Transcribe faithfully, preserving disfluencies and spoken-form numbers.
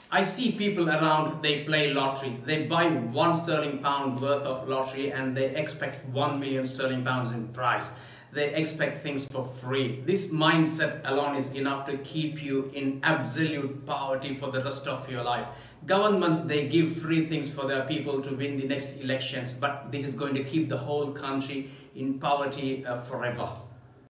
I see people around, they play lottery. They buy one sterling pound worth of lottery and they expect one million sterling pounds in price. They expect things for free. This mindset alone is enough to keep you in absolute poverty for the rest of your life. Governments, they give free things for their people to win the next elections, but this is going to keep the whole country in poverty uh, forever.